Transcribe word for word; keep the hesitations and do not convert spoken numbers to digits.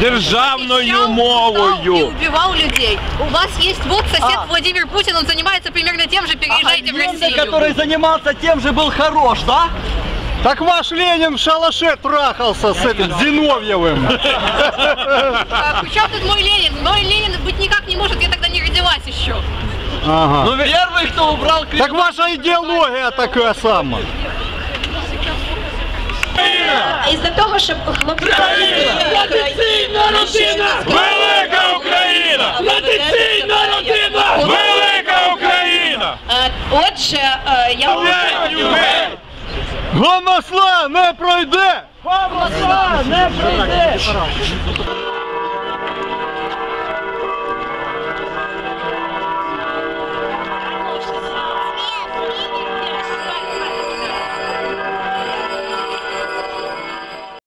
державною мовою. И убивал людей. У вас есть вот сосед а. Владимир Путин, он занимается примерно тем же, переезжайте а в Россию. Который занимался тем же, был хорош, да? Так ваш Ленин в шалаше трахался с этим Зиновьевым. Причем тут мой Ленин? Мой Ленин быть никак не может, я тогда не родилась еще. Ага. Ну первый, кто убрал... Так ваша идеология такая сама. Із-за того, щоб хлопці... Традиційна родина! Велика Україна! Традиційна родина! Велика Україна! Отже, я... Гомосла не пройде! Гомосла не пройде!